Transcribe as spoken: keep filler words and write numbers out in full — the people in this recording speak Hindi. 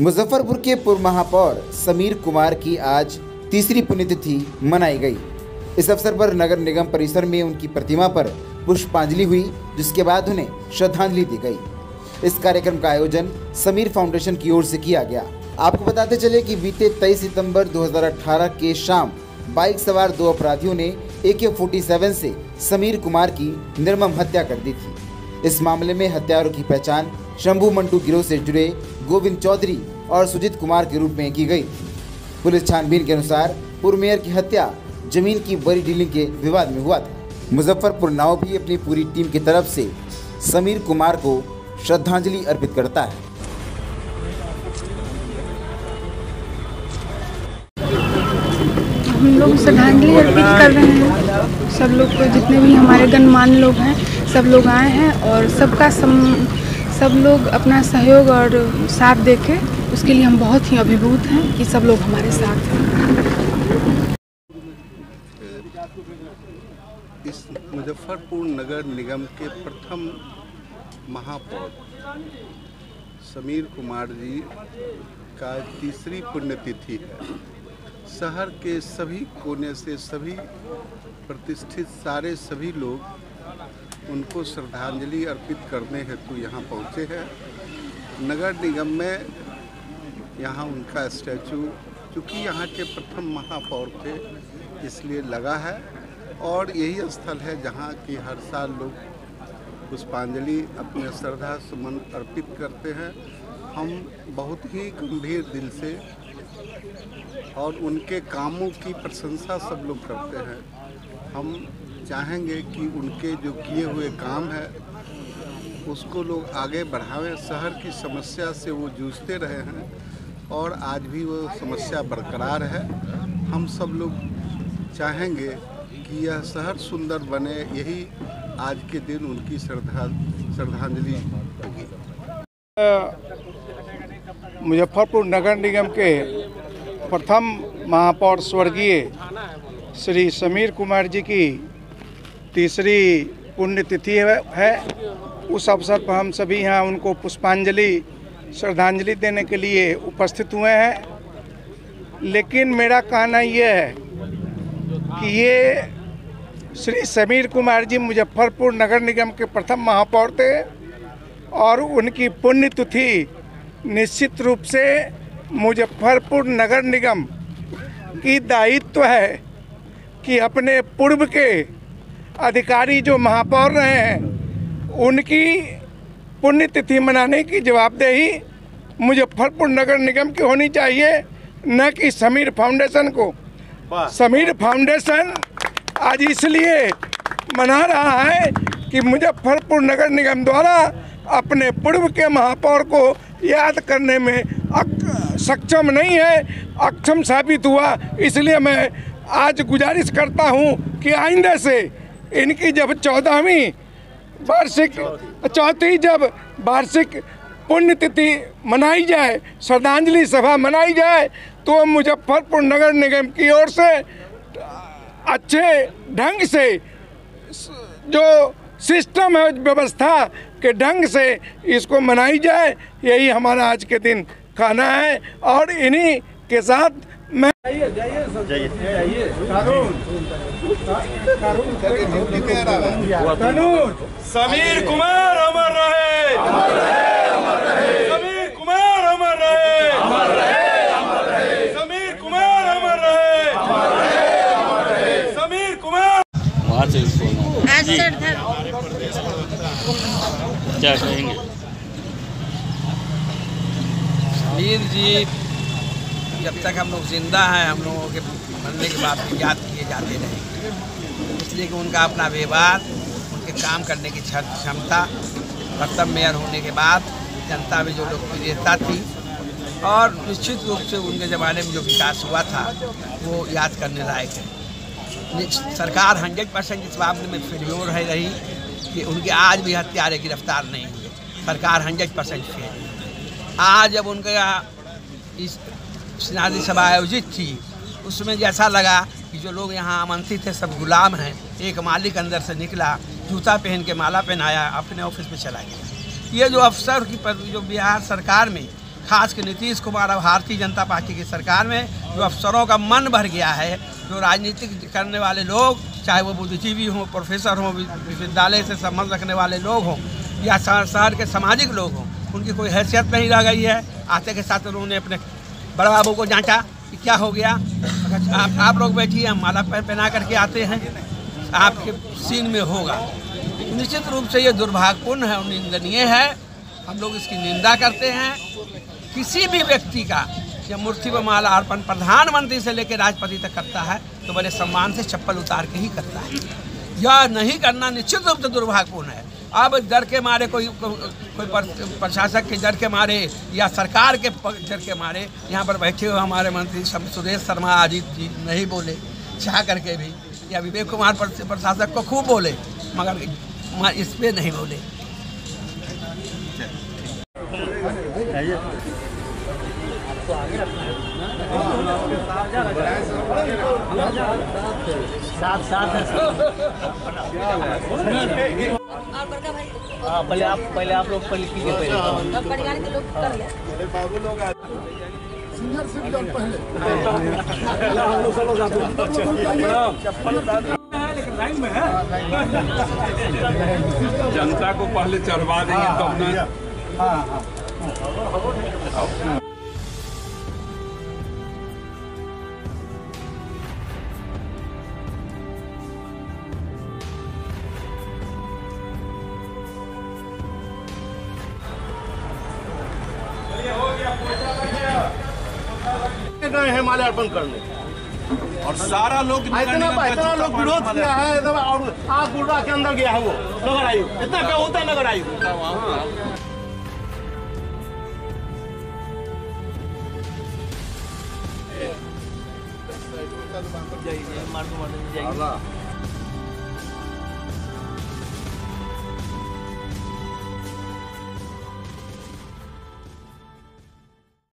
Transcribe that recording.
मुजफ्फरपुर के पूर्व महापौर समीर कुमार की आज तीसरी पुण्यतिथि मनाई गई। इस अवसर पर नगर निगम परिसर में उनकी प्रतिमा पर पुष्पांजलि हुई, जिसके बाद उन्हें श्रद्धांजलि दी गई। इस कार्यक्रम का आयोजन समीर फाउंडेशन की ओर से किया गया। आपको बताते चले कि बीते तेईस सितंबर दो हज़ार अठारह के शाम बाइक सवार दो अपराधियों ने ए के सैंतालीस से समीर कुमार की निर्मम हत्या कर दी थी। इस मामले में हत्यारों की पहचान शंभू मंटू गिरोह से जुड़े गोविंद चौधरी और सुजीत कुमार के रूप में की गई थी। पुलिस छानबीन के अनुसार पूर्व मेयर की हत्या जमीन की बड़ी डीलिंग के विवाद में हुआ था। मुजफ्फरपुर नाव भी अपनी पूरी टीम की तरफ से समीर कुमार को श्रद्धांजलि अर्पित करता है। हम लोग श्रद्धांजलि अर्पित कर रहे हैं सब लोग को, जितने भी हमारे गणमान्य लोग हैं सब लोग आए हैं और सबका सम, सब लोग अपना सहयोग और साथ देखे, उसके लिए हम बहुत ही अभिभूत हैं कि सब लोग हमारे साथ हैं। इस मुजफ्फरपुर नगर निगम के प्रथम महापौर समीर कुमार जी का तीसरी पुण्यतिथि है। शहर के सभी कोने से सभी प्रतिष्ठित सारे सभी लोग उनको श्रद्धांजलि अर्पित करने हेतु यहाँ पहुँचे हैं। नगर निगम में यहाँ उनका स्टैचू, चूँकि यहाँ के प्रथम महापौर थे इसलिए लगा है, और यही स्थल है जहाँ की हर साल लोग पुष्पांजलि अपने श्रद्धा सुमन अर्पित करते हैं। हम बहुत ही गंभीर दिल से और उनके कामों की प्रशंसा सब लोग करते हैं। हम चाहेंगे कि उनके जो किए हुए काम है उसको लोग आगे बढ़ावें। शहर की समस्या से वो जूझते रहे हैं और आज भी वो समस्या बरकरार है। हम सब लोग चाहेंगे कि यह शहर सुंदर बने, यही आज के दिन उनकी श्रद्धा श्रद्धांजलि होगी। मुजफ्फरपुर नगर निगम के प्रथम महापौर स्वर्गीय श्री समीर कुमार जी की तीसरी पुण्यतिथि है। उस अवसर पर हम सभी यहाँ उनको पुष्पांजलि श्रद्धांजलि देने के लिए उपस्थित हुए हैं। लेकिन मेरा कहना यह है कि ये श्री समीर कुमार जी मुजफ्फरपुर नगर निगम के प्रथम महापौर थे और उनकी पुण्यतिथि निश्चित रूप से मुजफ्फरपुर नगर निगम की दायित्व है कि अपने पूर्व के अधिकारी जो महापौर रहे हैं उनकी पुण्यतिथि मनाने की जवाबदेही मुजफ्फरपुर नगर निगम की होनी चाहिए, न कि समीर फाउंडेशन को। समीर फाउंडेशन आज इसलिए मना रहा है कि मुजफ्फरपुर नगर निगम द्वारा अपने पूर्व के महापौर को याद करने में सक्षम नहीं है, अक्षम साबित हुआ। इसलिए मैं आज गुजारिश करता हूं कि आइंदे से इनकी जब चौदहवीं वार्षिक चौथी जब वार्षिक पुण्यतिथि मनाई जाए, श्रद्धांजलि सभा मनाई जाए, तो मुजफ्फरपुर नगर निगम की ओर से अच्छे ढंग से जो सिस्टम है, व्यवस्था के ढंग से इसको मनाई जाए। यही हमारा आज के दिन कहना है। और इन्हीं के साथ मैं समीर कुमार अमर रहे, समीर कुमार अमर रहे, समीर कुमार अमर रहे, समीर कुमार। क्या कहेंगे? समीर जी जब तक हम लोग जिंदा हैं, हम लोगों के मरने के बाद भी याद किए जाते रहेंगे, इसलिए कि उनका अपना व्यवहार, उनके काम करने की क्षमता, प्रथम मेयर होने के बाद जनता में जो लोकप्रियता थी और निश्चित रूप से उनके ज़माने में जो विकास हुआ था वो याद करने लायक है। सरकार हंड्रेड परसेंट इस मामले में फेल्योर है रही कि उनके आज भी हत्यारे गिरफ्तार नहीं हुए। सरकार हंड्रेड परसेंट फेल। आज जब उनके यहाँ इस श्रद्धांजलि सभा आयोजित थी उसमें जैसा लगा कि जो लोग यहाँ आमंत्रित थे सब गुलाम हैं। एक मालिक अंदर से निकला, जूता पहन के माला पहनाया, अपने ऑफिस में चला गया। ये जो अफसर की जो बिहार सरकार में खास के नीतीश कुमार और भारतीय जनता पार्टी की सरकार में जो अफसरों का मन भर गया है, जो राजनीतिक करने वाले लोग, चाहे वो बुद्धिजीवी हों, प्रोफेसर हों, विश्वविद्यालय से संबंध रखने वाले लोग हों या शहर के सामाजिक लोग हों, उनकी कोई हैसियत नहीं रह गई है। आते के साथ उन्होंने अपने बड़े बाबू को जांचा कि क्या हो गया, आप, आप लोग बैठिए, हम माला पहना करके आते हैं, आपके सीन में होगा। निश्चित रूप से ये दुर्भाग्यपूर्ण है और निंदनीय है। हम लोग इसकी निंदा करते हैं। किसी भी व्यक्ति का जब मूर्ति पर माला अर्पण प्रधानमंत्री से लेकर राष्ट्रपति तक करता है तो बड़े सम्मान से चप्पल उतार के ही करता है। यह नहीं करना निश्चित रूप से दुर्भाग्यपूर्ण है। अब डर के मारे कोई कोई प्रशासक के डर के मारे या सरकार के डर के मारे यहाँ पर बैठे हुए हमारे मंत्री सुरेश शर्मा अजीत जी नहीं बोले, चाह करके भी, या विवेक कुमार प्रशासक को खूब बोले मगर इस पे नहीं बोले। साथ साथ हाँ, पहले आप पहले आप लोग पहले कीजिए, पहले परिवार के लोग कर ले बाबू लोग सिंगर सिंगर पहले हम लोग चलो जाते लेकिन लाइन में है, जनता को पहले चढ़वा देंगे तब ना। हाँ हाँ गए हैं माल्यार्पण करने और सारा लोग इतना इतना लोग विरोध किया है और आप गुर्दा के अंदर गया है वो नगर आयु, इतना क्या होता है नगर आयु। मार दो मार दो